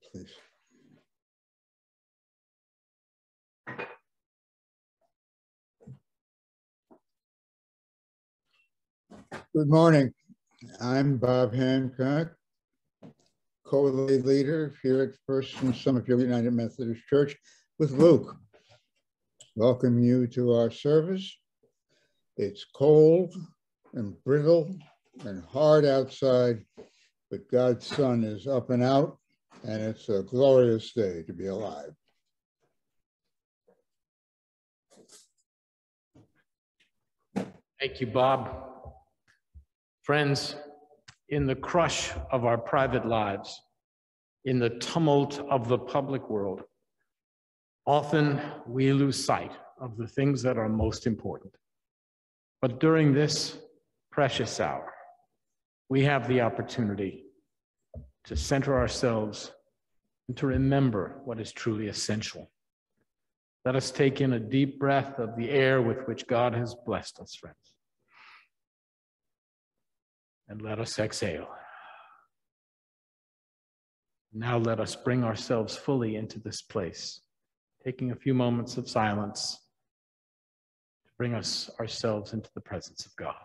please. Good morning. I'm Bob Hancock, co-lay leader here at First and Summerfield United Methodist Church with Luke. Welcome you to our service. It's cold and brittle and hard outside, but God's sun is up and out, and it's a glorious day to be alive. Thank you, Bob. Friends, in the crush of our private lives, in the tumult of the public world, often we lose sight of the things that are most important. But during this precious hour, we have the opportunity to center ourselves and to remember what is truly essential. Let us take in a deep breath of the air with which God has blessed us, friends. And let us exhale. Now let us bring ourselves fully into this place, taking a few moments of silence to bring us ourselves into the presence of God.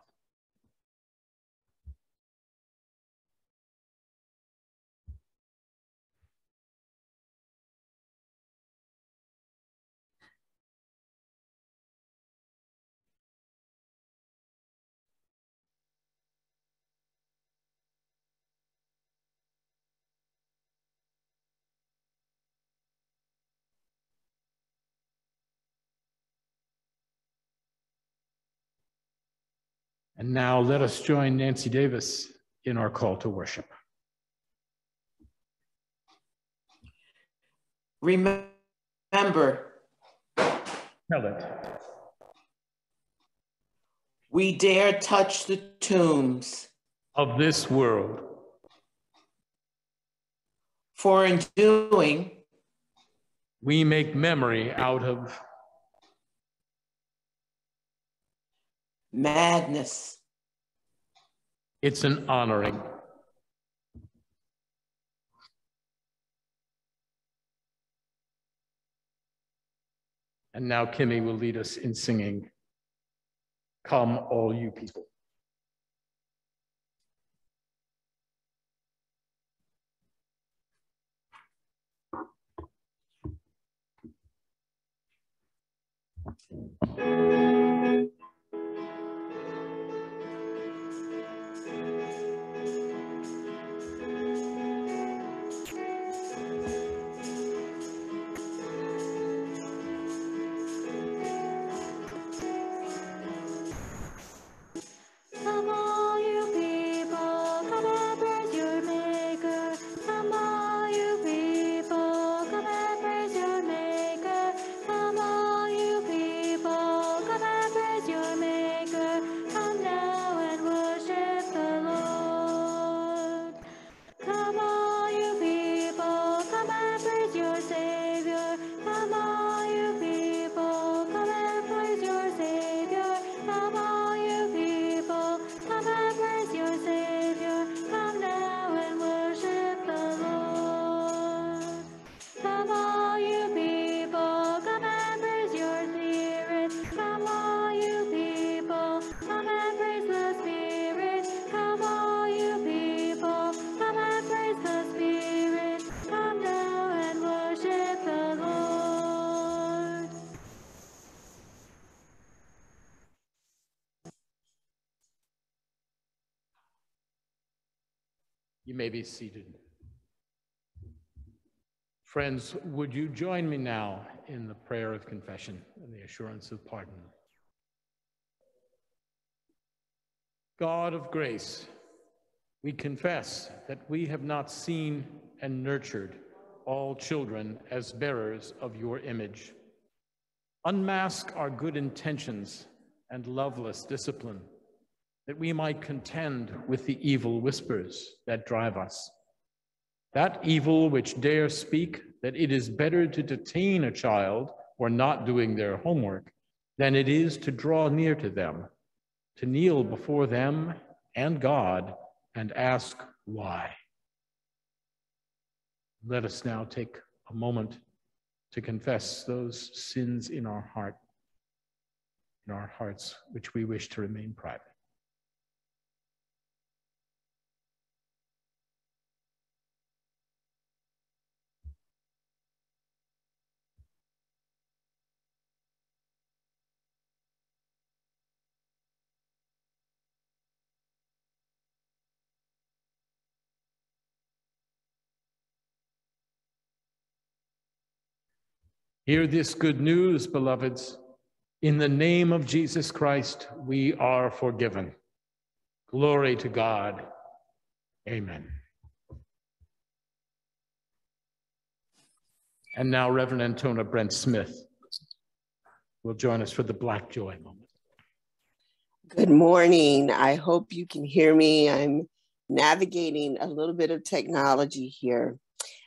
And now let us join Nancy Davis in our call to worship. Remember. Tell it. We dare touch the tombs Of this world. For in doing, We make memory out of madness. It's an honoring. And now Kimmy will lead us in singing, Come All You People. You may be seated. Friends, would you join me now in the prayer of confession and the assurance of pardon? God of grace, we confess that we have not seen and nurtured all children as bearers of your image. Unmask our good intentions and loveless discipline, that we might contend with the evil whispers that drive us. That evil which dare speak that it is better to detain a child for not doing their homework than it is to draw near to them, to kneel before them and God and ask why. Let us now take a moment to confess those sins in our hearts, which we wish to remain private. Hear this good news, beloveds. In the name of Jesus Christ, we are forgiven. Glory to God. Amen. And now Reverend Antona Brent Smith will join us for the Black Joy moment. Good morning. I hope you can hear me. I'm navigating a little bit of technology here.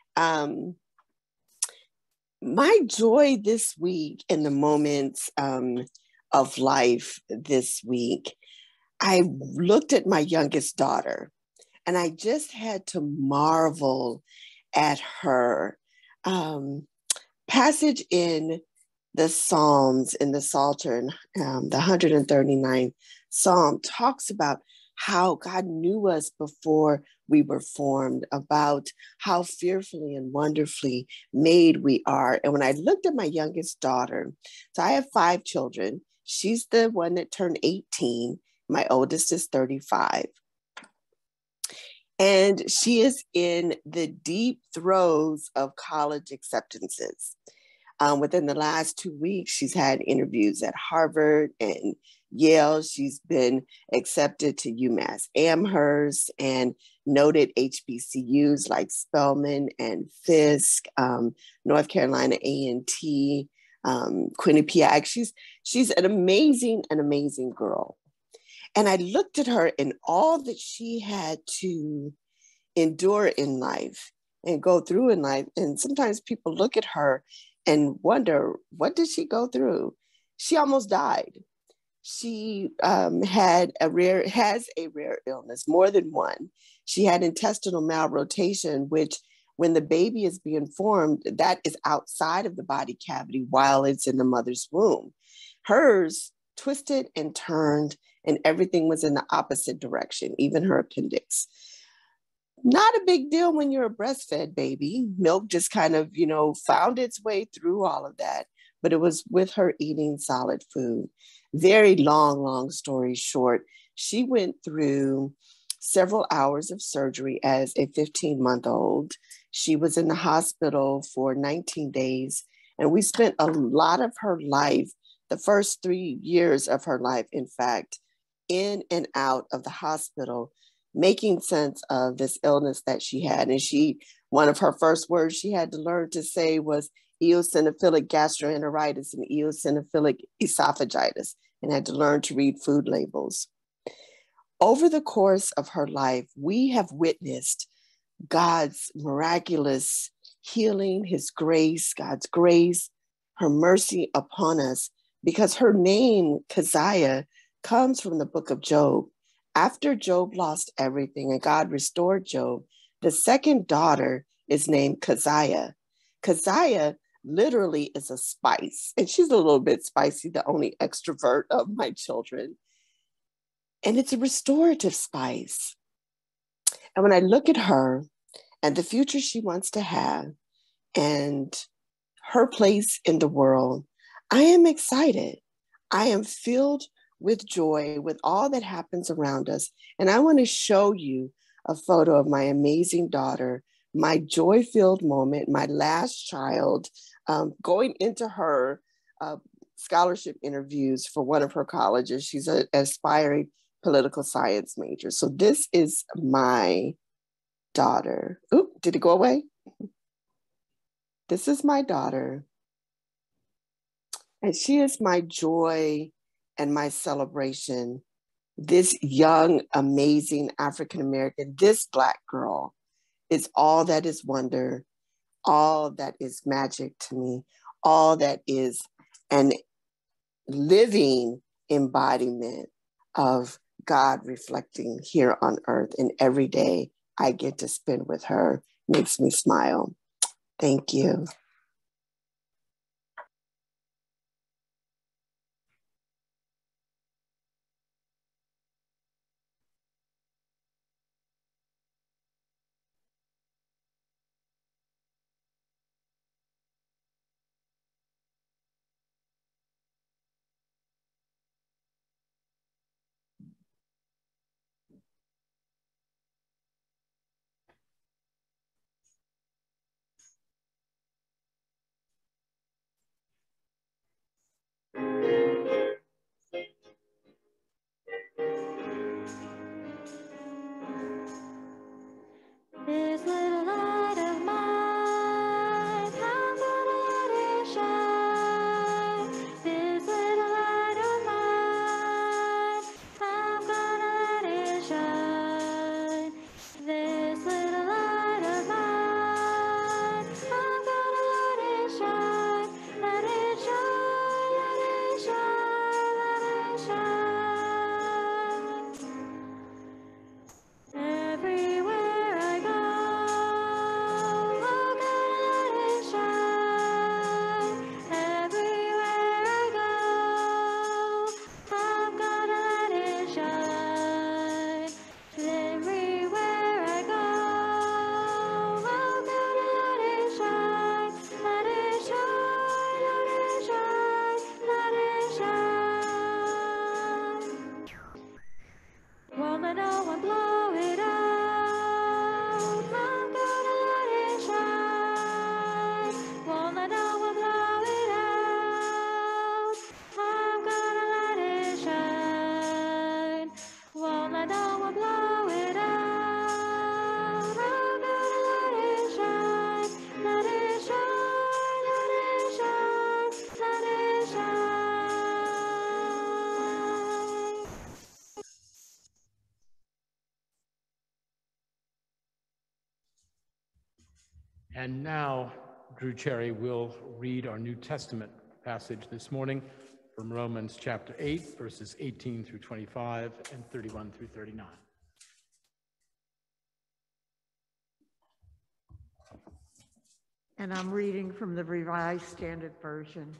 My joy this week in the moments of life this week, I looked at my youngest daughter and I just had to marvel at her. Passage in the Psalms, in the Psalter, the 139th Psalm talks about how God knew us before we were formed, about how fearfully and wonderfully made we are. And when I looked at my youngest daughter, so I have 5 children. She's the one that turned 18. My oldest is 35. And she is in the deep throes of college acceptances. Within the last 2 weeks, she's had interviews at Harvard and Yale. She's been accepted to UMass Amherst and noted HBCUs like Spelman and Fisk, North Carolina A&T, Quinnipiac. She's an amazing girl. And I looked at her and all that she had to endure in life and go through in life. And sometimes people look at her and wonder, what did she go through? She almost died. She has a rare illness, more than one. She had intestinal malrotation, which when the baby is being formed, that is outside of the body cavity while it's in the mother's womb. Hers twisted and turned and everything was in the opposite direction, even her appendix. Not a big deal when you're a breastfed baby. Milk just kind of, found its way through all of that. But it was with her eating solid food. Very long story short, she went through several hours of surgery as a 15-month-old. She was in the hospital for 19 days. And we spent a lot of her life, the first 3 years of her life, in fact, in and out of the hospital, making sense of this illness that she had. And one of her first words she had to learn to say was eosinophilic gastroenteritis and eosinophilic esophagitis, and had to learn to read food labels. Over the course of her life, we have witnessed God's miraculous healing, his grace, God's grace, her mercy upon us, because her name, Keziah, comes from the book of Job. After Job lost everything and God restored Job, the second daughter is named Keziah. Keziah literally is a spice, and she's a little bit spicy, the only extrovert of my children. And it's a restorative spice. And when I look at her and the future she wants to have and her place in the world, I am excited. I am filled with joy, with all that happens around us. And I want to show you a photo of my amazing daughter, my joy-filled moment, my last child, going into her scholarship interviews for one of her colleges. She's an aspiring political science major. So this is my daughter. Oop, did it go away? This is my daughter. And she is my joy and my celebration. This young, amazing African-American, this Black girl is all that is wonder, all that is magic to me, all that is an living embodiment of God reflecting here on earth. And every day I get to spend with her makes me smile. Thank you. This little light of mine, I'm gonna let it shine. This little light of mine, I'm gonna let it shine. This little light of mine, I'm gonna let it shine. Let it shine, let it shine, let it shine. Everywhere I go, I'm gonna let it shine. Everywhere I go, I'm gonna let it shine. Everywhere I go, I'm gonna let it shine. Let it shine, let it shine, let it shine. Won't let no one blow it out. I'm gonna let it shine. Won't let no one blow it out. I'm gonna let it shine. Won't let no one blow it out. I'm gonna let it shine. Let it shine, let it shine, let it shine. And now, Drew Cherry will read our New Testament passage this morning from Romans chapter 8, verses 18 through 25 and 31 through 39. And I'm reading from the Revised Standard Version.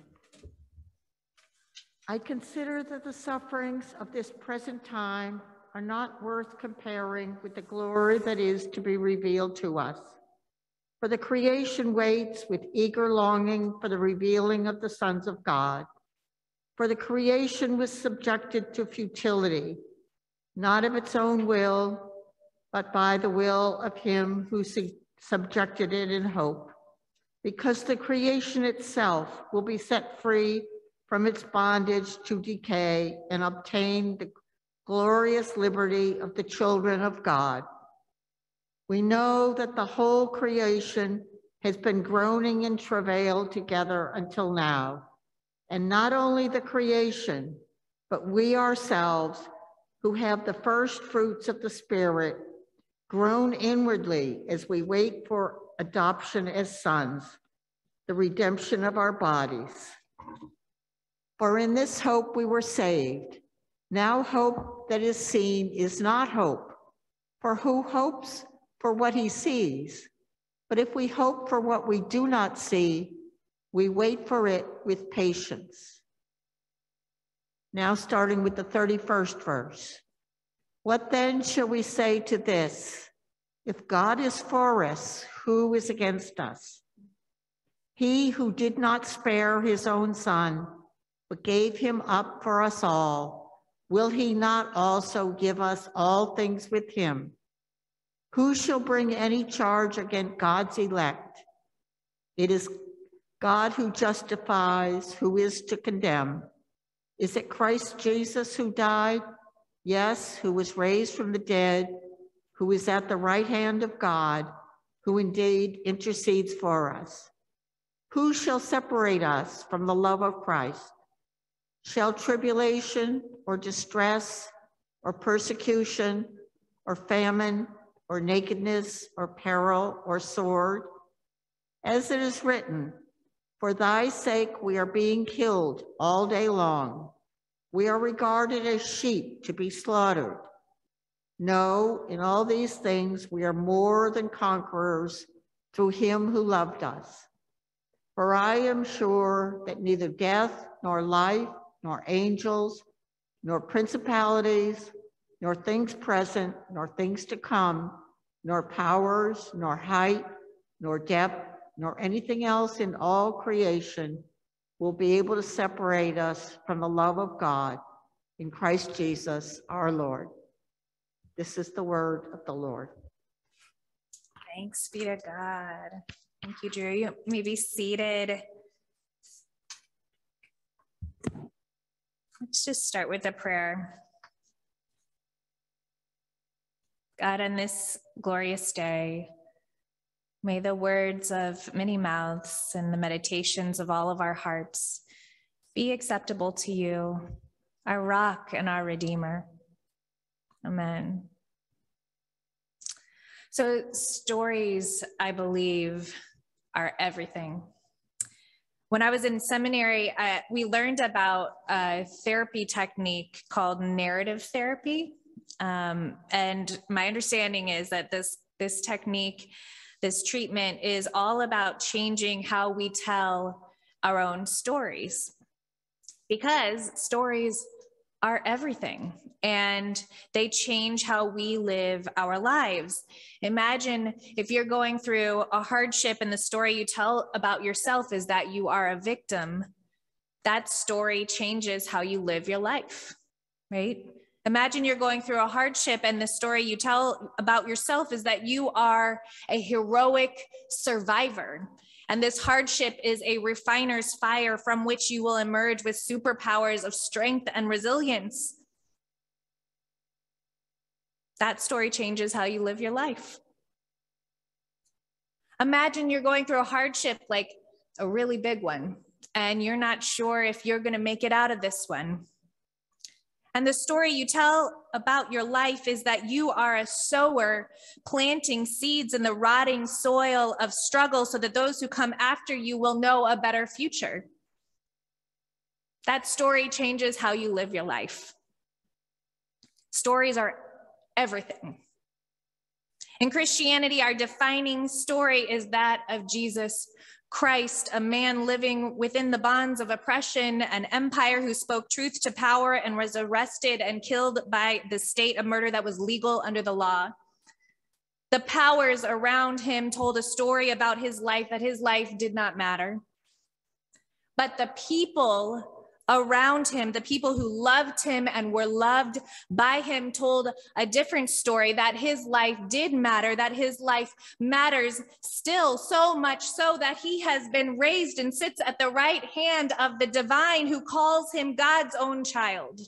I consider that the sufferings of this present time are not worth comparing with the glory that is to be revealed to us. For the creation waits with eager longing for the revealing of the sons of God. For the creation was subjected to futility, not of its own will, but by the will of him who subjected it in hope. Because the creation itself will be set free from its bondage to decay and obtain the glorious liberty of the children of God. We know that the whole creation has been groaning in travail together until now. And not only the creation, but we ourselves, who have the first fruits of the Spirit, groan inwardly as we wait for adoption as sons, the redemption of our bodies. For in this hope we were saved. Now hope that is seen is not hope. For who hopes for what he sees? But if we hope for what we do not see, we wait for it with patience. Now starting with the 31st verse. What then shall we say to this? If God is for us, who is against us? He who did not spare his own son, but gave him up for us all, will he not also give us all things with him? Who shall bring any charge against God's elect? It is God who justifies, who is to condemn. Is it Christ Jesus who died? Yes, who was raised from the dead, who is at the right hand of God, who indeed intercedes for us. Who shall separate us from the love of Christ? Shall tribulation or distress or persecution or famine or nakedness or peril or sword? As it is written, for thy sake we are being killed all day long. We are regarded as sheep to be slaughtered. No, in all these things we are more than conquerors through him who loved us. For I am sure that neither death, nor life, nor angels, nor principalities, nor things present, nor things to come, nor powers, nor height, nor depth, nor anything else in all creation will be able to separate us from the love of God in Christ Jesus our Lord. This is the word of the Lord. Thanks be to God. Thank you, Drew. You may be seated. Let's just start with a prayer. God, on this glorious day, may the words of many mouths and the meditations of all of our hearts be acceptable to you, our rock and our redeemer. Amen. So stories, I believe, are everything. When I was in seminary, we learned about a therapy technique called narrative therapy. And my understanding is that this technique, this treatment is all about changing how we tell our own stories, because stories are everything and they change how we live our lives. Imagine if you're going through a hardship and the story you tell about yourself is that you are a victim. That story changes how you live your life, right? Imagine you're going through a hardship and the story you tell about yourself is that you are a heroic survivor. And this hardship is a refiner's fire from which you will emerge with superpowers of strength and resilience. That story changes how you live your life. Imagine you're going through a hardship, like a really big one, and you're not sure if you're going to make it out of this one. And the story you tell about your life is that you are a sower planting seeds in the rotting soil of struggle so that those who come after you will know a better future. That story changes how you live your life. Stories are everything. In Christianity, our defining story is that of Jesus Christ, a man living within the bonds of oppression, an empire who spoke truth to power and was arrested and killed by the state, a murder that was legal under the law. The powers around him told a story about his life, that his life did not matter. But the people around him, the people who loved him and were loved by him, told a different story, that his life did matter, that his life matters still, so much so that he has been raised and sits at the right hand of the divine who calls him God's own child.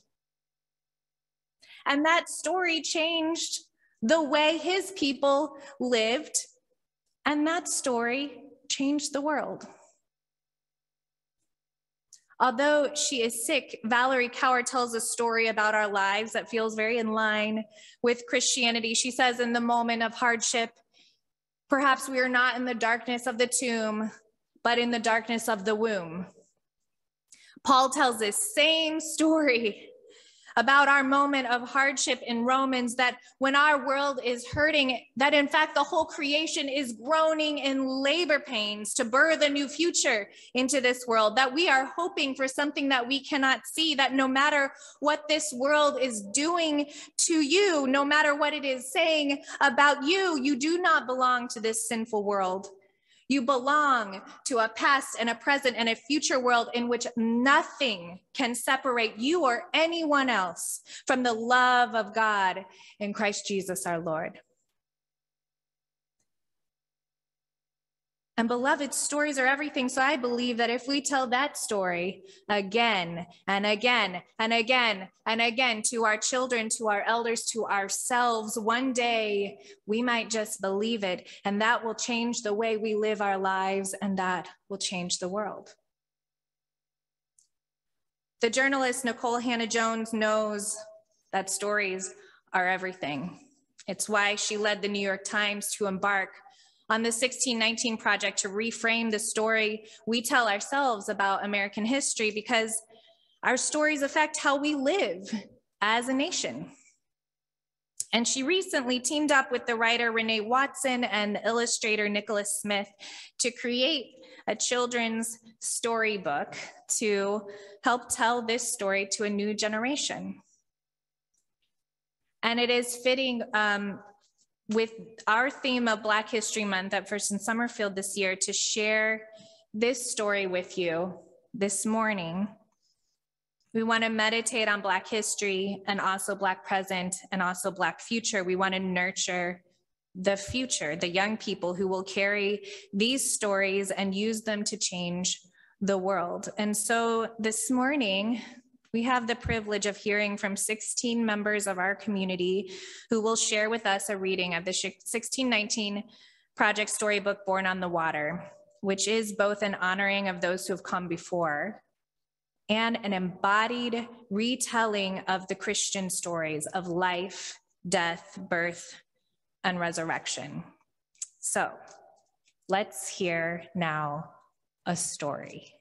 And that story changed the way his people lived, and that story changed the world. Although she is sick, Valerie Kaur tells a story about our lives that feels very in line with Christianity. She says, in the moment of hardship, perhaps we are not in the darkness of the tomb, but in the darkness of the womb. Paul tells this same story about our moment of hardship in Romans, that when our world is hurting, that in fact the whole creation is groaning in labor pains to birth a new future into this world, that we are hoping for something that we cannot see, that no matter what this world is doing to you, no matter what it is saying about you, you do not belong to this sinful world. You belong to a past and a present and a future world in which nothing can separate you or anyone else from the love of God in Christ Jesus our Lord. And beloved, stories are everything. So I believe that if we tell that story again and again and again and again to our children, to our elders, to ourselves, one day we might just believe it, and that will change the way we live our lives, and that will change the world. The journalist Nikole Hannah-Jones knows that stories are everything. It's why she led the New York Times to embark on the 1619 Project to reframe the story we tell ourselves about American history, because our stories affect how we live as a nation. And she recently teamed up with the writer Renée Watson and the illustrator Nikkolas Smith to create a children's storybook to help tell this story to a new generation. And it is fitting with our theme of Black History Month at First in Summerfield this year to share this story with you this morning. We want to meditate on Black history and also Black present and also Black future. We want to nurture the future, the young people who will carry these stories and use them to change the world. And so this morning, we have the privilege of hearing from 16 members of our community who will share with us a reading of the 1619 Project Storybook Born on the Water, which is both an honoring of those who have come before and an embodied retelling of the Christian stories of life, death, birth, and resurrection. So let's hear now a story.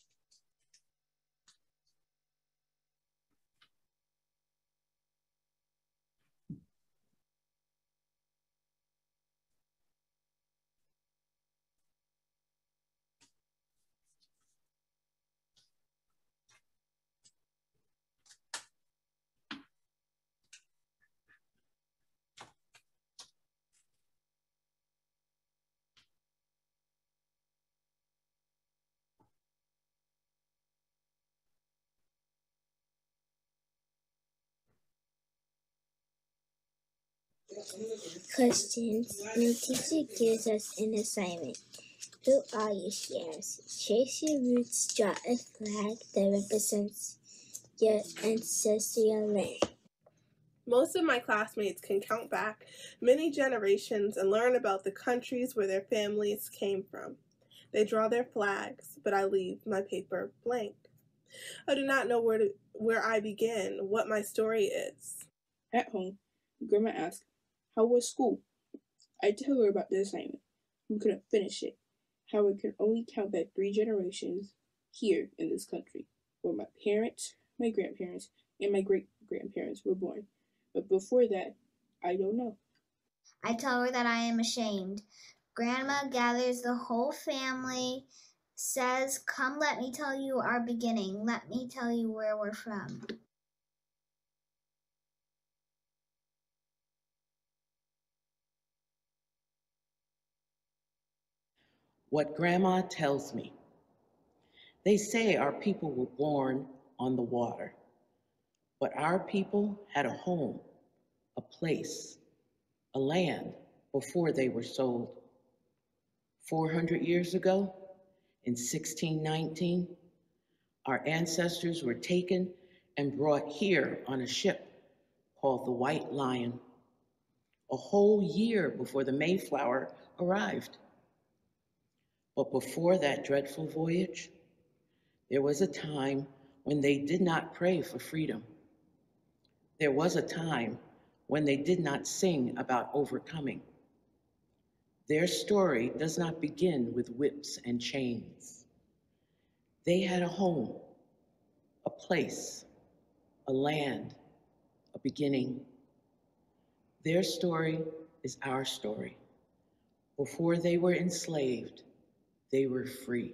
Questions. My teacher gives us an assignment. Who are you, she asks. Trace your roots, draw a flag that represents your ancestral land. Most of my classmates can count back many generations and learn about the countries where their families came from. They draw their flags, but I leave my paper blank. I do not know where I begin, what my story is. At home, Grandma asks, "How was school?" I tell her about the assignment. We couldn't finish it. How I could only count back 3 generations here in this country, where my parents, my grandparents, and my great-grandparents were born. But before that, I don't know. I tell her that I am ashamed. Grandma gathers the whole family, says, "Come, let me tell you our beginning. Let me tell you where we're from." What Grandma tells me. They say our people were born on the water, but our people had a home, a place, a land before they were sold. 400 years ago, in 1619, our ancestors were taken and brought here on a ship called the White Lion, a whole year before the Mayflower arrived. But before that dreadful voyage, there was a time when they did not pray for freedom. There was a time when they did not sing about overcoming. Their story does not begin with whips and chains. They had a home, a place, a land, a beginning. Their story is our story. Before they were enslaved, they were free.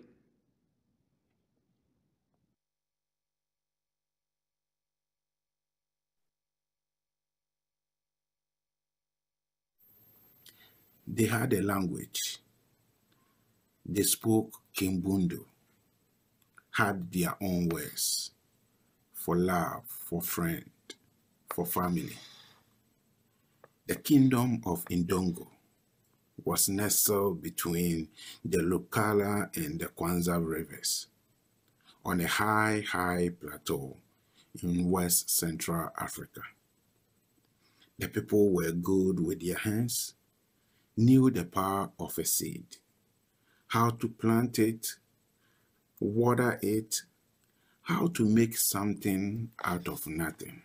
They had a language. They spoke Kimbundu, had their own words for love, for friend, for family. The kingdom of Indongo was nestled between the Lukala and the Kwanza rivers on a high plateau in West Central Africa. The people were good with their hands, knew the power of a seed, how to plant it, water it, how to make something out of nothing.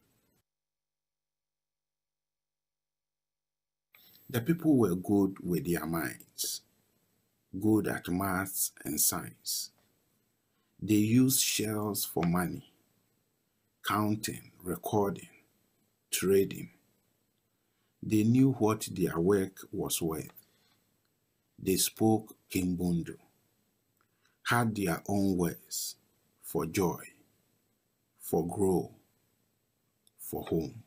The people were good with their minds, good at maths and science. They used shells for money, counting, recording, trading. They knew what their work was worth. They spoke Kimbundu, had their own words for joy, for grow, for home.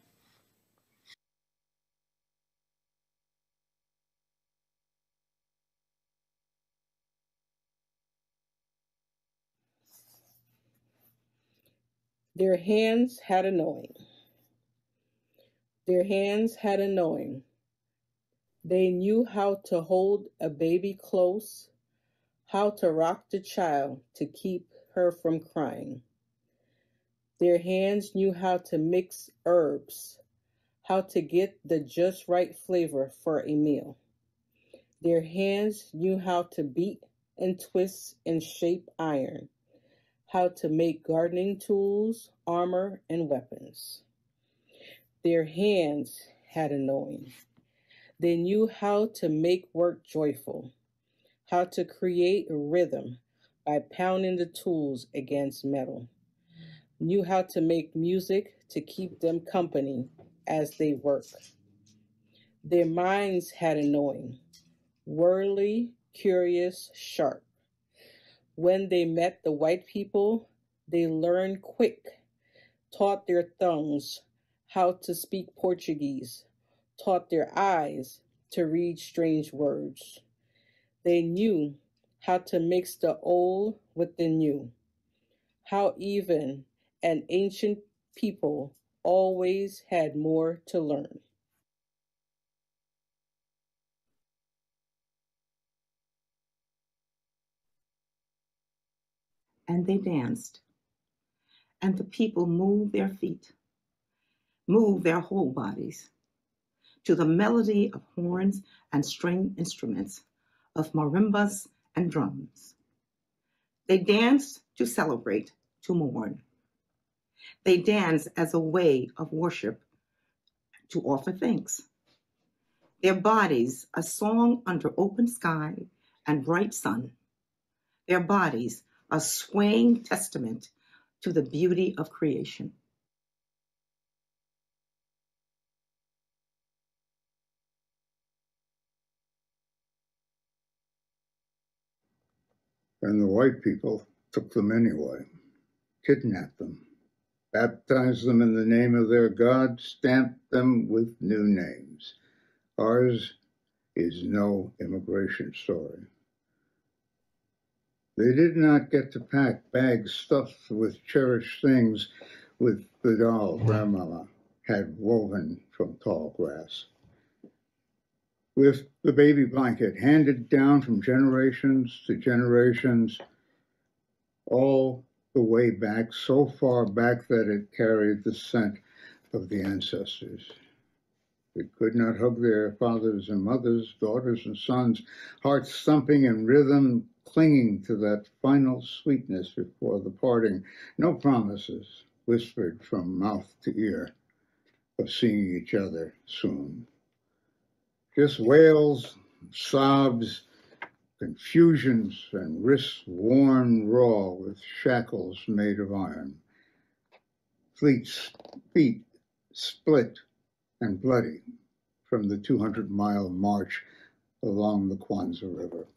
Their hands had a knowing. Their hands had a knowing. They knew how to hold a baby close, how to rock the child to keep her from crying. Their hands knew how to mix herbs, how to get the just right flavor for a meal. Their hands knew how to beat and twist and shape iron, how to make gardening tools, armor, and weapons. Their hands had a knowing. They knew how to make work joyful, how to create a rhythm by pounding the tools against metal, knew how to make music to keep them company as they work. Their minds had a knowing, worldly, curious, sharp. When they met the white people, they learned quick, taught their tongues how to speak Portuguese, taught their eyes to read strange words. They knew how to mix the old with the new, how even an ancient people always had more to learn. And they danced, and the people moved their feet, moved their whole bodies to the melody of horns and string instruments, of marimbas and drums. They danced to celebrate, to mourn. They danced as a way of worship, to offer thanks. Their bodies, a song under open sky and bright sun. Their bodies, a swaying testament to the beauty of creation. And the white people took them anyway, kidnapped them, baptized them in the name of their God, stamped them with new names. Ours is no immigration story. They did not get to pack bags stuffed with cherished things with the doll grandmama had woven from tall grass. With the baby blanket handed down from generations to generations, all the way back, so far back that it carried the scent of the ancestors. They could not hug their fathers and mothers, daughters and sons, hearts thumping in rhythm, clinging to that final sweetness before the parting. No promises whispered from mouth to ear of seeing each other soon. Just wails, sobs, confusions, and wrists worn raw with shackles made of iron. Feet split and bloody from the 200-mile march along the Kwanzaa River.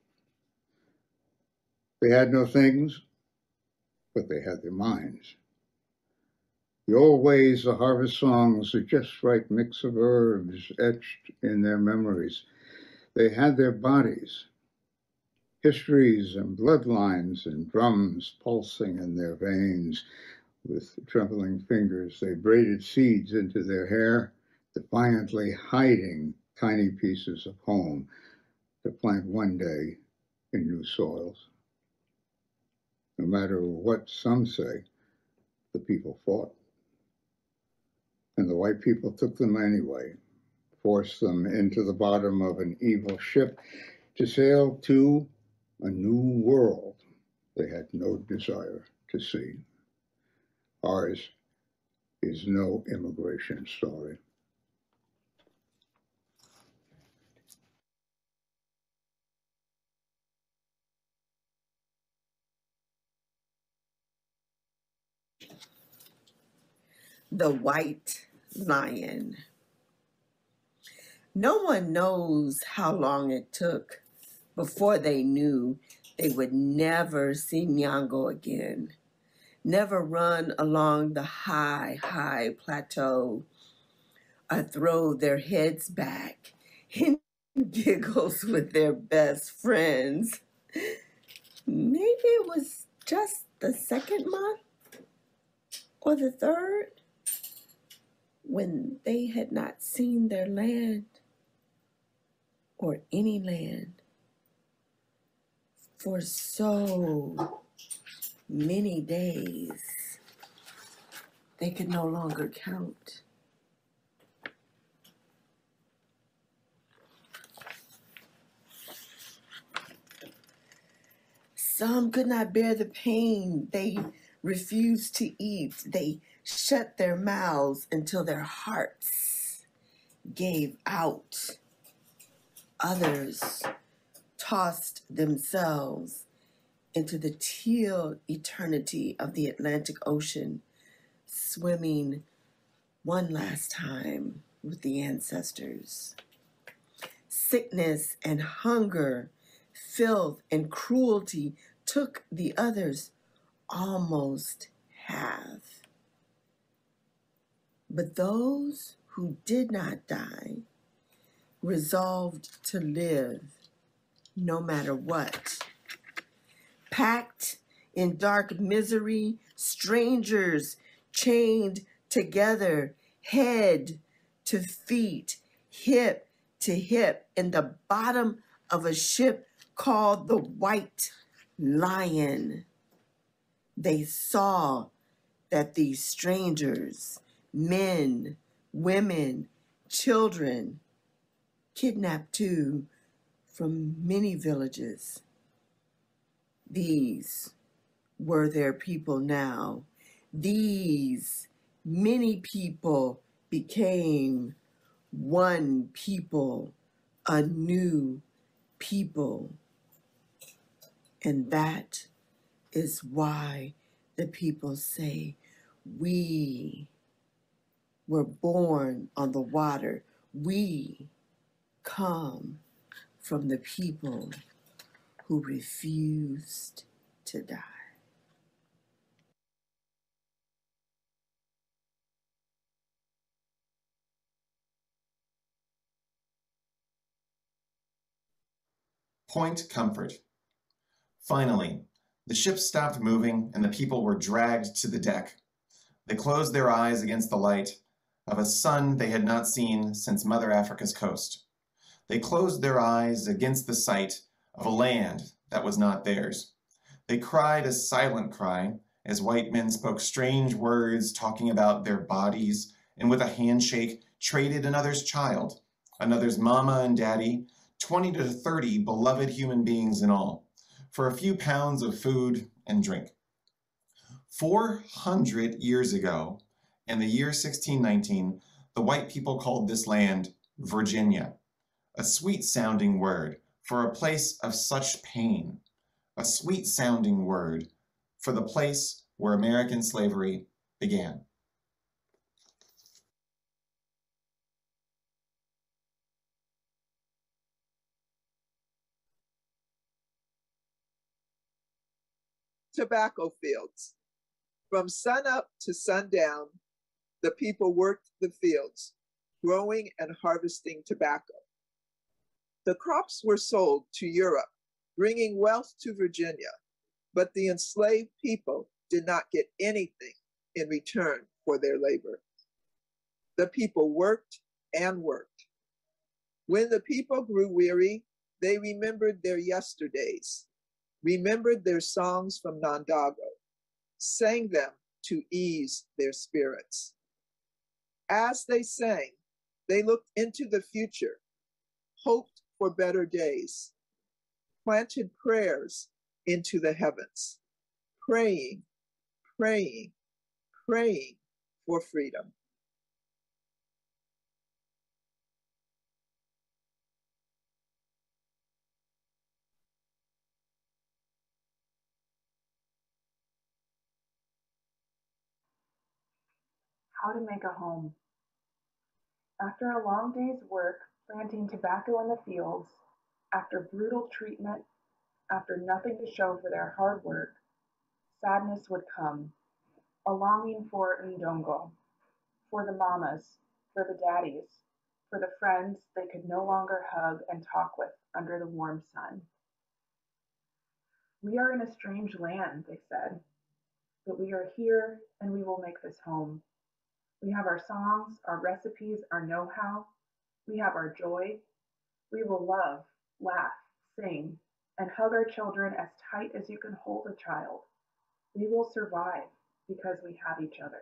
They had no things, but they had their minds. The old ways, the harvest songs, the just right mix of herbs etched in their memories. They had their bodies, histories and bloodlines and drums pulsing in their veins. With trembling fingers, they braided seeds into their hair, defiantly hiding tiny pieces of home to plant one day in new soils. No matter what some say, the people fought. And the white people took them anyway, forced them into the bottom of an evil ship to sail to a new world they had no desire to see. Ours is no immigration story. The White Lion. No one knows how long it took before they knew they would never see Nyango again, never run along the high, high plateau, or throw their heads back in giggles with their best friends. Maybe it was just the second month or the third when they had not seen their land or any land for so many days they could no longer count. Some could not bear the pain. They refused to eat. They shut their mouths until their hearts gave out. Others tossed themselves into the teal eternity of the Atlantic Ocean, swimming one last time with the ancestors. Sickness and hunger, filth and cruelty took the others almost half. But those who did not die resolved to live no matter what. Packed in dark misery, strangers chained together, head to feet, hip to hip, in the bottom of a ship called the White Lion. They saw that these strangers, men, women, children, kidnapped too from many villages, these were their people now. These many people became one people, a new people. And that is why the people say, we were born on the water. We come from the people who refused to die. Point Comfort. Finally, the ship stopped moving and the people were dragged to the deck. They closed their eyes against the light of a sun they had not seen since Mother Africa's coast. They closed their eyes against the sight of a land that was not theirs. They cried a silent cry as white men spoke strange words talking about their bodies and with a handshake traded another's child, another's mama and daddy, 20 to 30 beloved human beings in all, for a few pounds of food and drink. 400 years ago, in the year 1619, the white people called this land Virginia, a sweet-sounding word for a place of such pain, a sweet-sounding word for the place where American slavery began. Tobacco fields. From sunup to sundown, the people worked the fields, growing and harvesting tobacco. The crops were sold to Europe, bringing wealth to Virginia, but the enslaved people did not get anything in return for their labor. The people worked and worked. When the people grew weary, they remembered their yesterdays, remembered their songs from Nandago, sang them to ease their spirits. As they sang, they looked into the future, hoped for better days, planted prayers into the heavens, praying, praying, praying for freedom. How to make a home. After a long day's work, planting tobacco in the fields, after brutal treatment, after nothing to show for their hard work, sadness would come, a longing for ndongo, for the mamas, for the daddies, for the friends they could no longer hug and talk with under the warm sun. We are in a strange land, they said, but we are here and we will make this home. We have our songs, our recipes, our know-how. We have our joy. We will love, laugh, sing, and hug our children as tight as you can hold a child. We will survive because we have each other.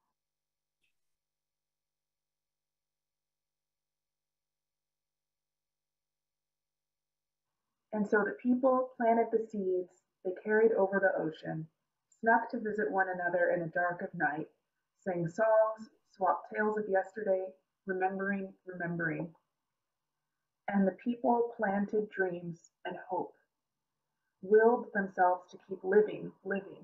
And so the people planted the seeds they carried over the ocean, snuck to visit one another in the dark of night, sang songs, swapped tales of yesterday, remembering, remembering. And the people planted dreams and hope, willed themselves to keep living, living.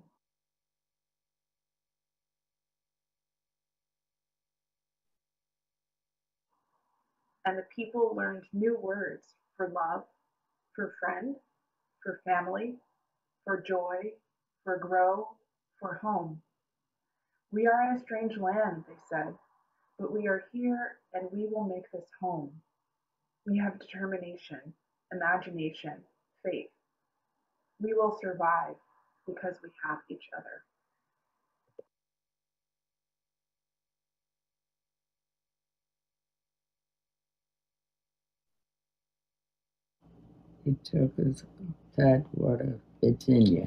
And the people learned new words for love, for friend, for family, for joy, for grow, for home. We are in a strange land, they said, but we are here and we will make this home. We have determination, imagination, faith. We will survive because we have each other. It took us Tidewater, Virginia.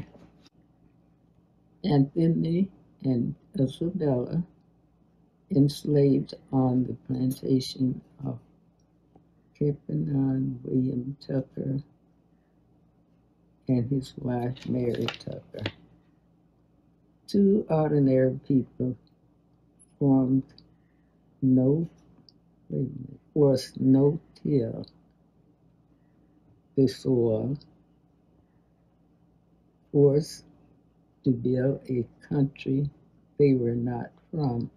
Anthony and Isabella, enslaved on the plantation of Captain William Tucker and his wife Mary Tucker. Two ordinary people formed no-till the soil, forced to build a country they were not from,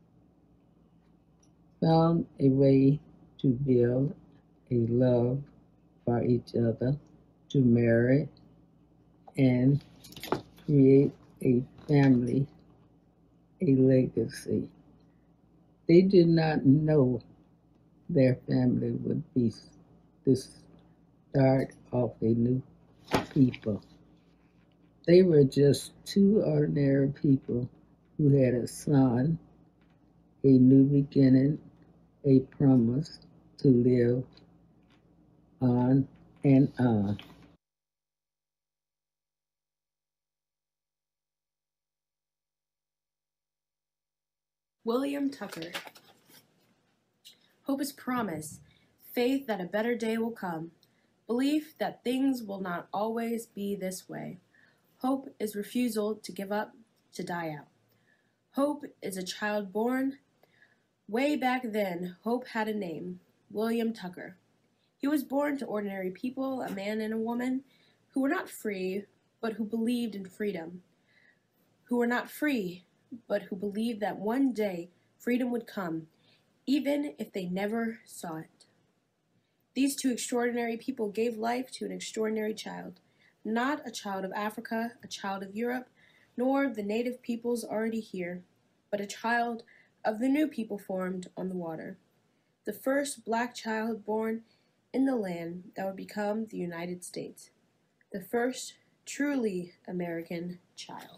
found a way to build a love for each other, to marry and create a family, a legacy. They did not know their family would be the start of a new people. They were just two ordinary people who had a son, a new beginning, a promise to live on and on. William Tucker. Hope is promise, faith that a better day will come, belief that things will not always be this way. Hope is refusal to give up, to die out. Hope is a child born. Way back then, hope had a name, William Tucker. He was born to ordinary people, a man and a woman, who were not free, but who believed in freedom. Who were not free, but who believed that one day freedom would come, even if they never saw it. These two extraordinary people gave life to an extraordinary child, not a child of Africa, a child of Europe, nor the native peoples already here, but a child of the new people formed on the water, the first black child born in the land that would become the United States, the first truly American child.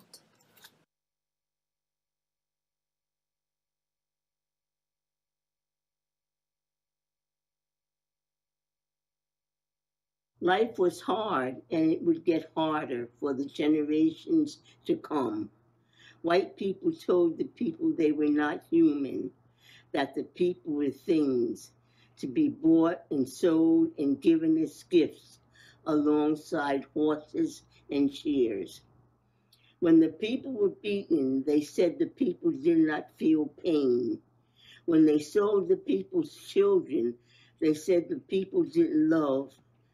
Life was hard, and it would get harder for the generations to come. White people told the people they were not human, that the people were things to be bought and sold and given as gifts alongside horses and shears. When the people were beaten, they said the people did not feel pain. When they sold the people's children, they said the people didn't love.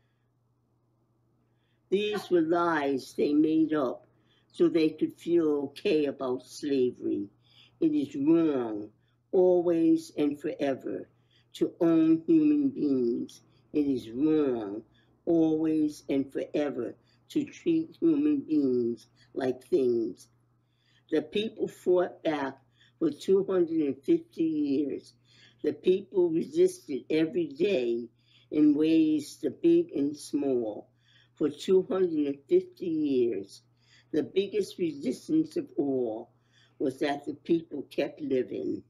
These were lies they made up so they could feel okay about slavery. It is wrong, always and forever, to own human beings. It is wrong, always and forever, to treat human beings like things. The people fought back for 250 years. The people resisted every day in ways the big and small. For 250 years, the biggest resistance of all was that the people kept living.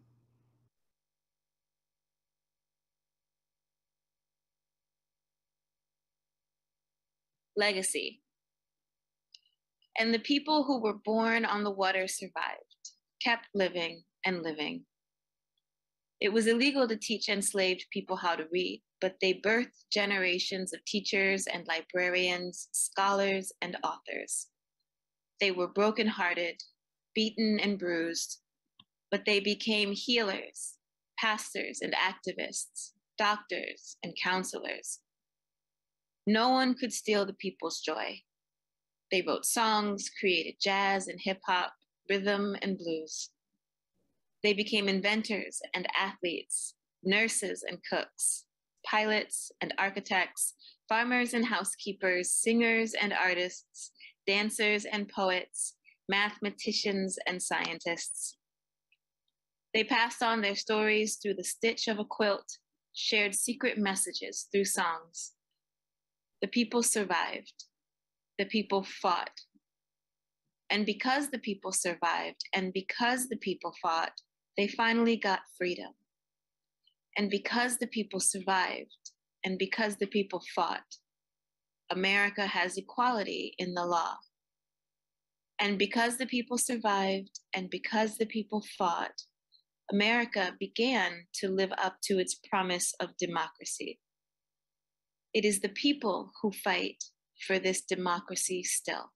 Legacy. And the people who were born on the water survived, kept living and living. It was illegal to teach enslaved people how to read, but they birthed generations of teachers and librarians, scholars and authors. They were brokenhearted, beaten and bruised, but they became healers, pastors and activists, doctors and counselors. No one could steal the people's joy. They wrote songs, created jazz and hip hop, rhythm and blues. They became inventors and athletes, nurses and cooks, pilots and architects, farmers and housekeepers, singers and artists, dancers and poets, mathematicians and scientists. They passed on their stories through the stitch of a quilt, shared secret messages through songs. The people survived. The people fought. And because the people survived and because the people fought, they finally got freedom. And because the people survived and because the people fought, America has equality in the law. And because the people survived and because the people fought, America began to live up to its promise of democracy. It is the people who fight for this democracy still.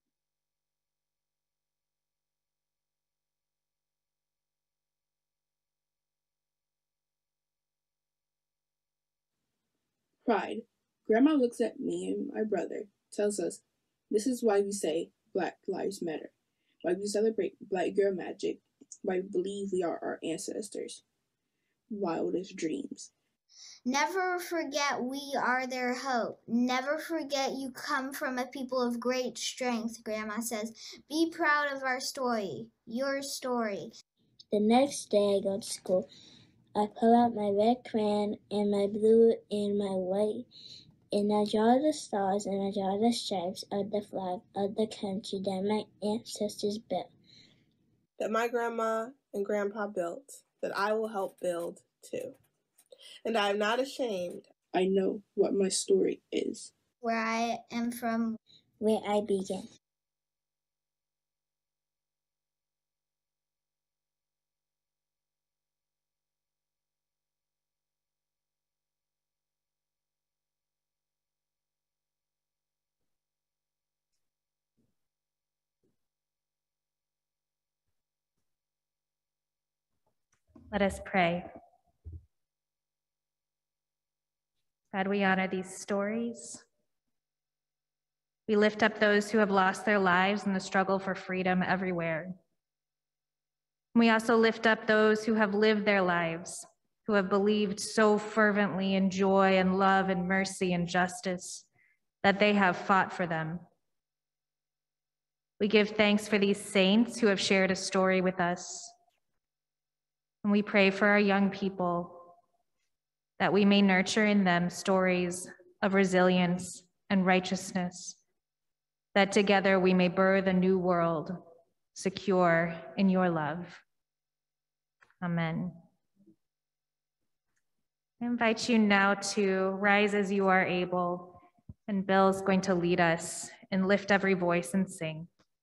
Pride. Grandma looks at me and my brother, tells us, this is why we say Black Lives Matter, why we celebrate Black girl magic, why we believe we are our ancestors' wildest dreams. Never forget we are their hope. Never forget you come from a people of great strength, Grandma says. Be proud of our story, your story. The next day I go to school. I pull out my red crayon and my blue and my white, and I draw the stars and I draw the stripes of the flag of the country that my ancestors built. That my grandma and grandpa built, that I will help build too. And I am not ashamed. I know what my story is. Where I am from, where I began. Let us pray. God, we honor these stories. We lift up those who have lost their lives in the struggle for freedom everywhere. We also lift up those who have lived their lives, who have believed so fervently in joy and love and mercy and justice that they have fought for them. We give thanks for these saints who have shared a story with us. And we pray for our young people that we may nurture in them stories of resilience and righteousness, that together we may birth a new world, secure in your love. Amen. I invite you now to rise as you are able, and Bill's going to lead us and lift every voice and sing.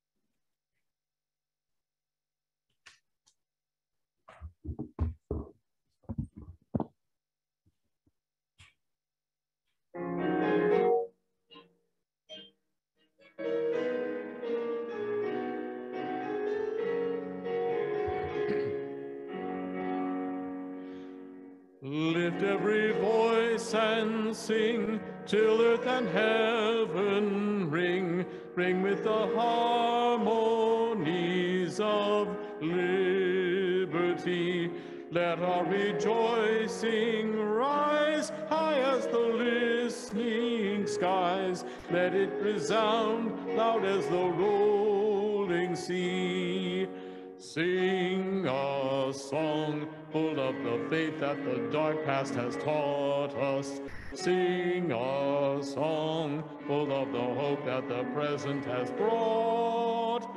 Lift every voice and sing, till earth and heaven ring, ring with the harmonies of liberty. Let our rejoicing rise high as the listening skies. Let it resound loud as the rolling sea. Sing a song full of the faith that the dark past has taught us. Sing a song full of the hope that the present has brought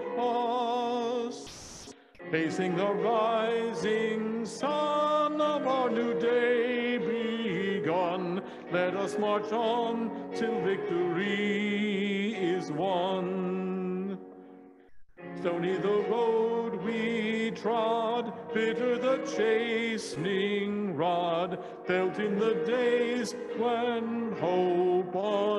us. Facing the rising sun of our new day begun, let us march on till victory is won. Stony the road we trod, bitter the chastening rod, felt in the days when hope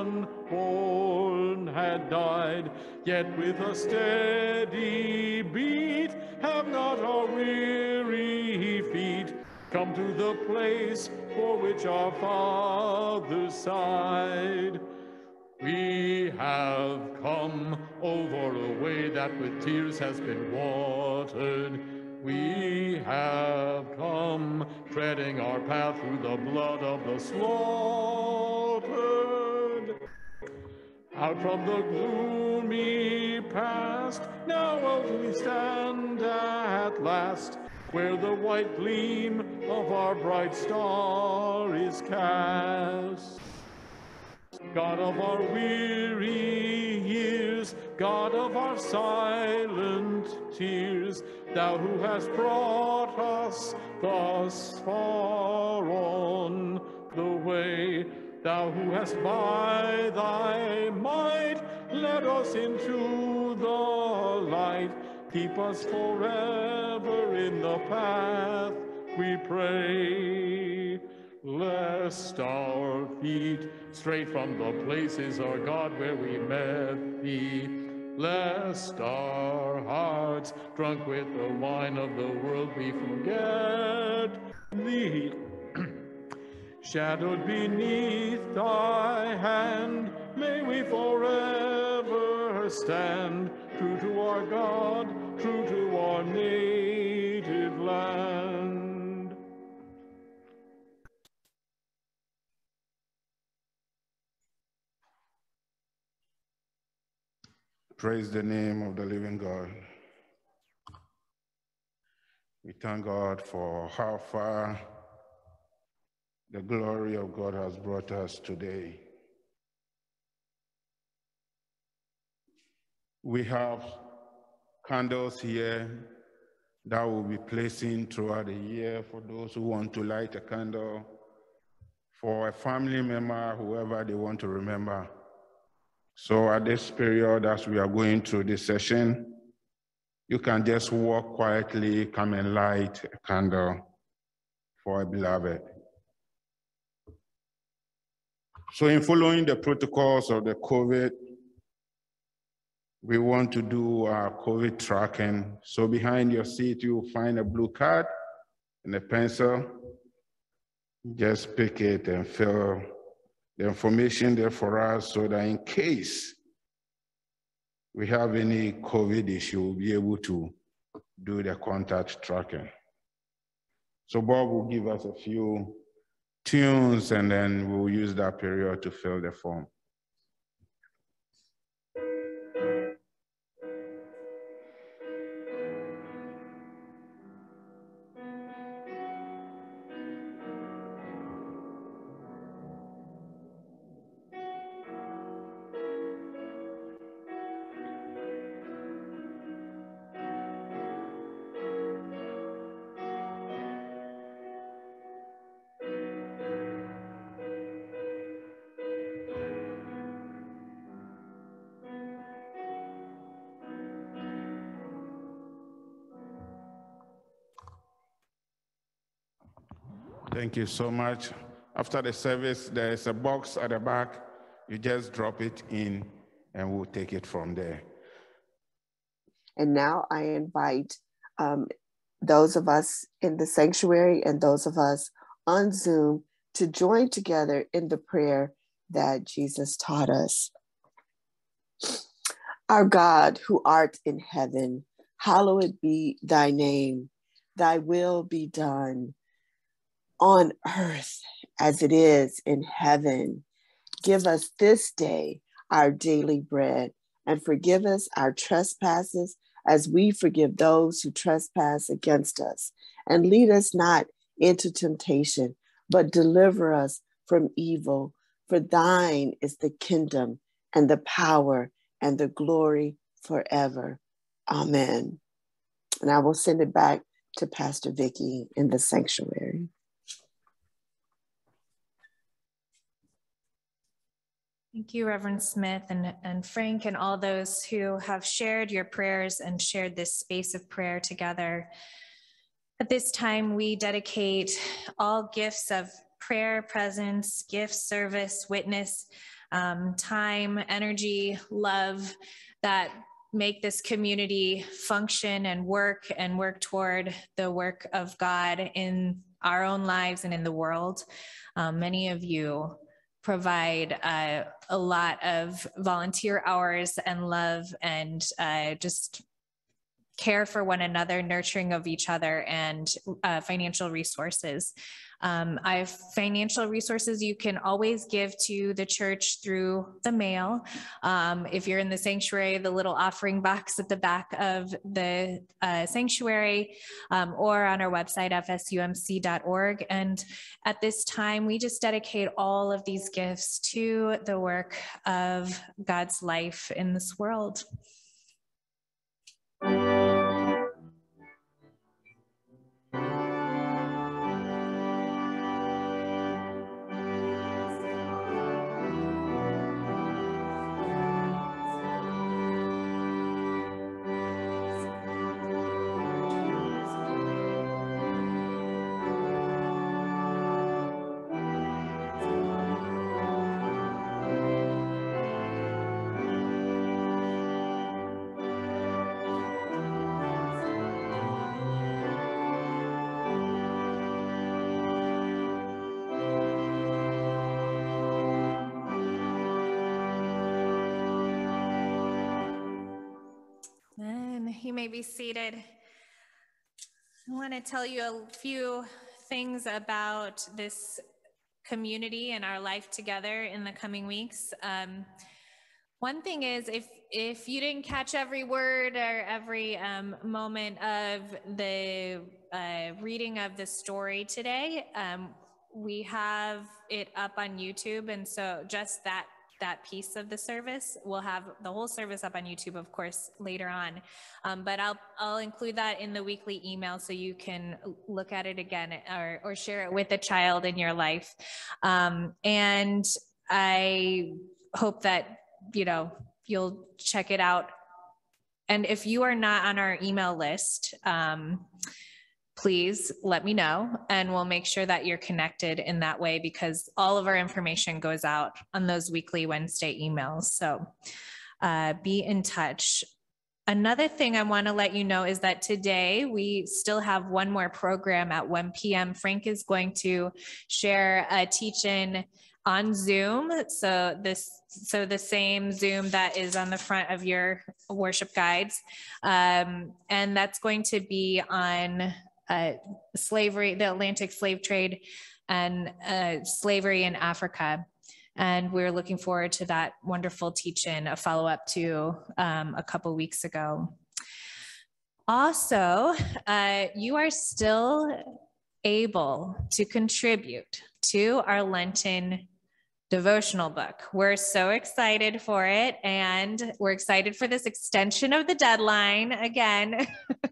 unborn had died. Yet with a steady beat have not our weary feet come to the place for which our fathers sighed. We have come over a way that with tears has been watered. We have come treading our path through the blood of the slaughtered. Out from the gloomy past, now we stand at last, where the white gleam of our bright star is cast. God of our weary years, God of our silent tears, thou who hast brought us thus far on the way, thou who hast by thy might led us into the light, keep us forever in the path we pray. Lest our feet stray from the places, our God, where we met thee, lest our hearts, drunk with the wine of the world, we forget thee. Shadowed beneath thy hand, may we forever stand, true to our God, true to our native land. Praise the name of the living God. We thank God for how far the glory of God has brought us today. We have candles here that we'll be placing throughout the year for those who want to light a candle, for a family member, whoever they want to remember. So at this period, as we are going through this session, you can just walk quietly, come and light a candle for a beloved. So in following the protocols of the COVID, we want to do our COVID tracking. So behind your seat, you'll find a blue card and a pencil. Just pick it and fill the information there for us so that in case we have any COVID issue, we'll be able to do the contact tracking. So Bob will give us a few tunes and then we'll use that period to fill the form. Thank you so much. After the service, there is a box at the back. You just drop it in and we'll take it from there. And now I invite those of us in the sanctuary and those of us on Zoom to join together in the prayer that Jesus taught us. Our God, who art in heaven, hallowed be thy name. thy will be done on earth as it is in heaven. Give us this day our daily bread, and forgive us our trespasses as we forgive those who trespass against us. And lead us not into temptation, but deliver us from evil. For thine is the kingdom and the power and the glory forever. Amen. And I will send it back to Pastor Vicki in the sanctuary. Thank you, Reverend Smith and Frank, and all those who have shared your prayers and shared this space of prayer together. At this time, we dedicate all gifts of prayer, presence, gifts, service, witness, time, energy, love that make this community function and work toward the work of God in our own lives and in the world. Many of you provide a lot of volunteer hours and love and just care for one another, nurturing of each other, and financial resources. I have financial resources you can always give to the church through the mail. If you're in the sanctuary, the little offering box at the back of the sanctuary, or on our website, fsumc.org. And at this time, we just dedicate all of these gifts to the work of God's life in this world. You may be seated. I want to tell you a few things about this community and our life together in the coming weeks. One thing is, if you didn't catch every word or every moment of the reading of the story today, we have it up on YouTube, and so just that piece of the service. We'll have the whole service up on YouTube, of course, later on. But I'll include that in the weekly email so you can look at it again or share it with a child in your life. And I hope that, you'll check it out. And if you are not on our email list, please let me know, and we'll make sure that you're connected in that way, because all of our information goes out on those weekly Wednesday emails. So be in touch. Another thing I want to let you know is that today we still have one more program at 1 p.m. Frank is going to share a teach-in on Zoom. So the same Zoom that is on the front of your worship guides. And that's going to be on slavery, the Atlantic slave trade, and slavery in Africa. And we're looking forward to that wonderful teach-in, a follow-up to a couple weeks ago. Also, you are still able to contribute to our Lenten devotional book. We're so excited for it, and we're excited for this extension of the deadline again.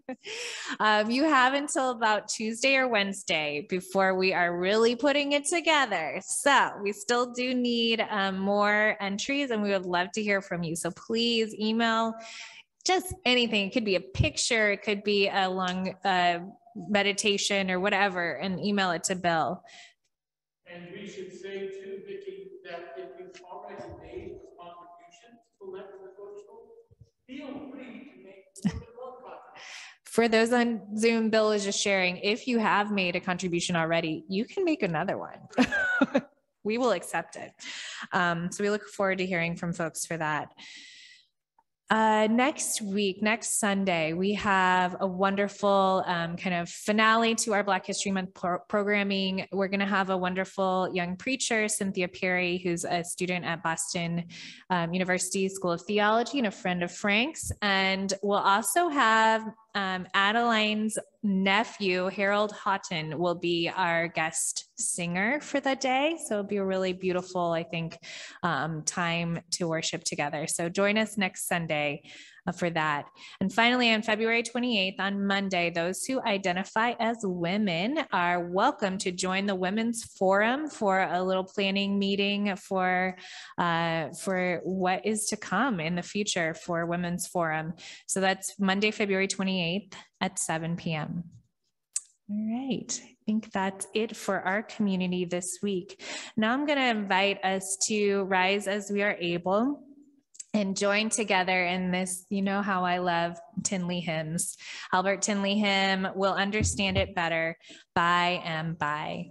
You have until about Tuesday or Wednesday before we are really putting it together. So we still do need more entries, and we would love to hear from you. So please email just anything. It could be a picture, it could be a long meditation or whatever, and email it to Bill. And we should say too, Vicki, that if you've already made a contribution to the Lenten devotional, feel free to make more contributions. For those on Zoom, Bill is just sharing, if you have made a contribution already, you can make another one. We will accept it. So we look forward to hearing from folks for that. Next week, next Sunday, we have a wonderful kind of finale to our Black History Month programming. We're going to have a wonderful young preacher, Cynthia Perry, who's a student at Boston University School of Theology and a friend of Frank's. And we'll also have Adeline's nephew, Harold Houghton, will be our guest singer for the day. So it'll be a really beautiful, I think, time to worship together. So join us next Sunday for that. And finally, on February 28th, on Monday, those who identify as women are welcome to join the Women's Forum for a little planning meeting for what is to come in the future for Women's Forum. So that's Monday, February 28th at 7 p.m. All right, I think that's it for our community this week. Now I'm going to invite us to rise as we are able and join together in this, you know how I love Tinley hymns. Albert Tinley hymn, We'll Understand It Better by and by.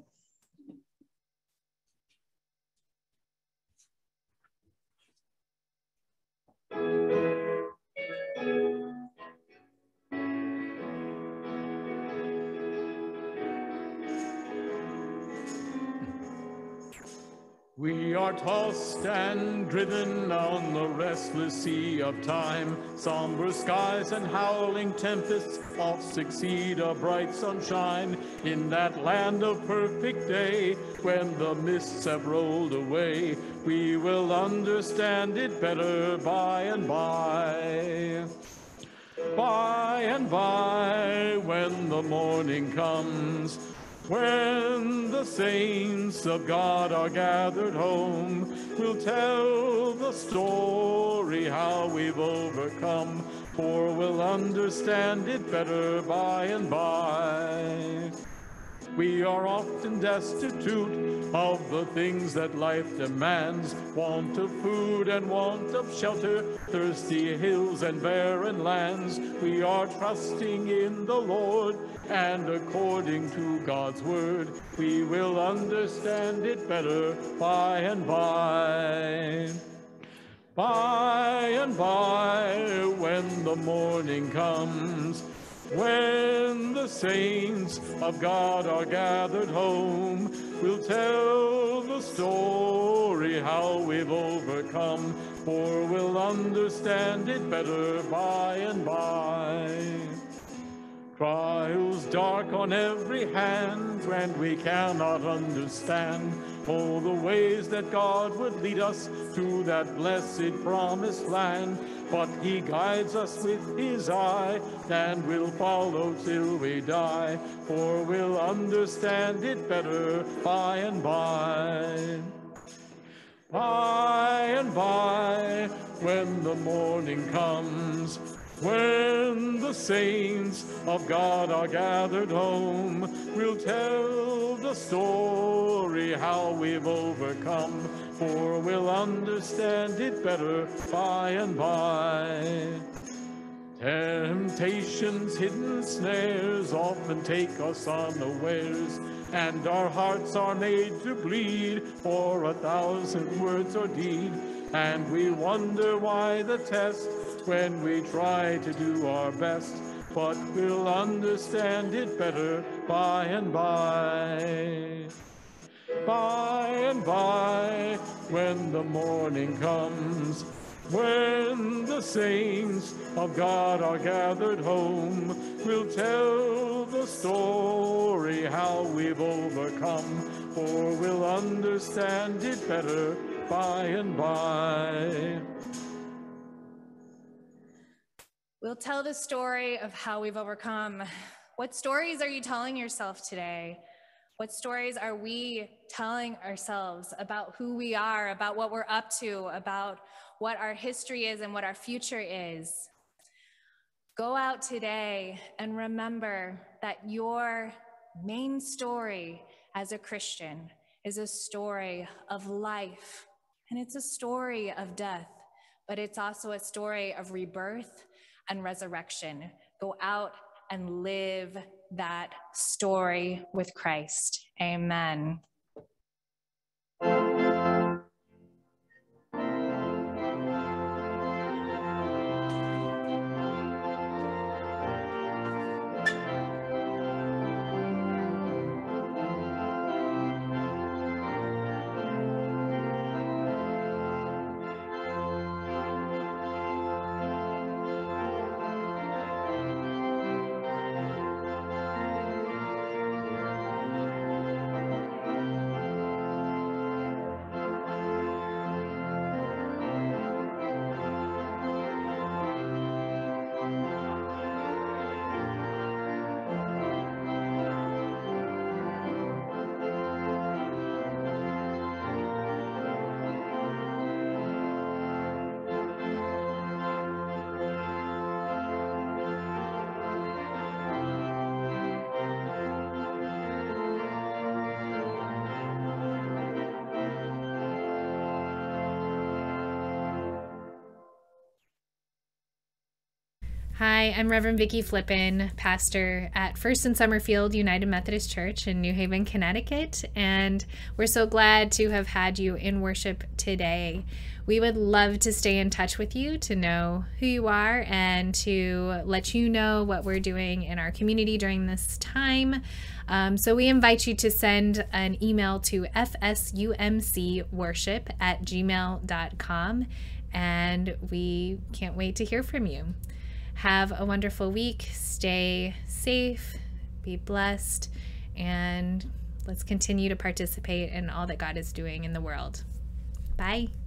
We are tossed and driven on the restless sea of time. Somber skies and howling tempests oft succeed a bright sunshine. In that land of perfect day, when the mists have rolled away, we will understand it better by and by. By and by, when the morning comes, when the saints of God are gathered home, we'll tell the story how we've overcome, for we'll understand it better by and by. We are often destitute of the things that life demands, want of food and want of shelter, thirsty hills and barren lands. We are trusting in the Lord, and according to God's word, we will understand it better by and by. By and by, when the morning comes, when the saints of God are gathered home, we'll tell the story how we've overcome, for we'll understand it better by and by. Trials dark on every hand, and we cannot understand all the ways that God would lead us to that blessed promised land. But he guides us with his eye, and we'll follow till we die, for we'll understand it better by and by. By and by, when the morning comes, when the saints of God are gathered home, we'll tell the story how we've overcome, for we'll understand it better by and by. Temptation's hidden snares often take us unawares, and our hearts are made to bleed for 1,000 words or deed, and we wonder why the test when we try to do our best, but we'll understand it better by and by. By and by, when the morning comes, when the saints of God are gathered home, we'll tell the story how we've overcome, for we'll understand it better by and by. We'll tell the story of how we've overcome. What stories are you telling yourself today? What stories are we telling ourselves about who we are, about what we're up to, about what our history is and what our future is? Go out today and remember that your main story as a Christian is a story of life, and it's a story of death, but it's also a story of rebirth and resurrection. Go out and live that story with Christ. Amen. Hi, I'm Reverend Vicki Flippin, pastor at First and Summerfield United Methodist Church in New Haven, Connecticut, and we're so glad to have had you in worship today. We would love to stay in touch with you, to know who you are, and to let you know what we're doing in our community during this time. So we invite you to send an email to fsumcworship@gmail.com, and we can't wait to hear from you. Have a wonderful week. Stay safe, be blessed, and let's continue to participate in all that God is doing in the world. Bye.